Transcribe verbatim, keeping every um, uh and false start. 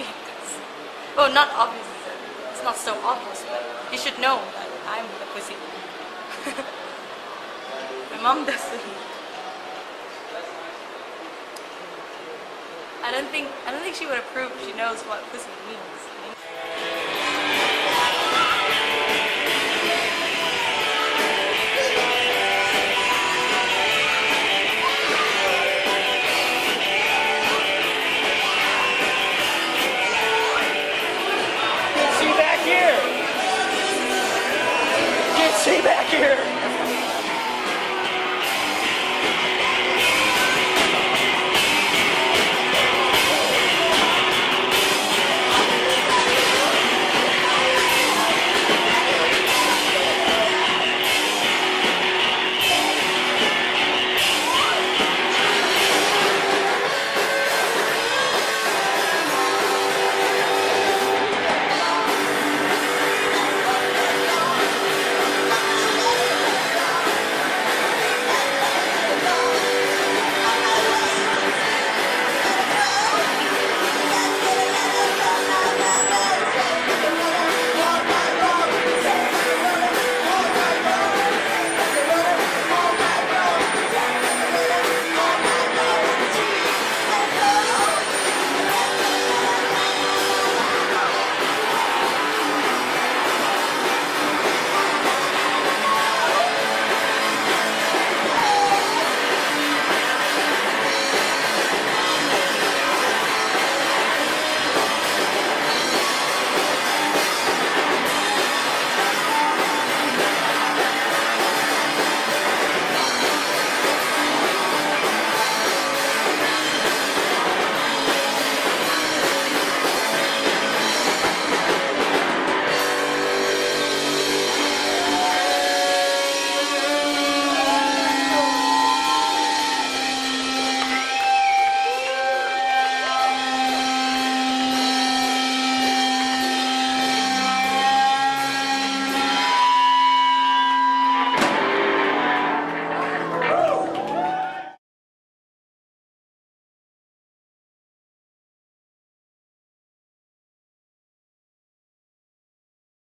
obvious. Well, not obvious. It's not so obvious, but you should know that I'm the pussy. My mom doesn't. I don't think I don't think she would approve if she knows what pussy means.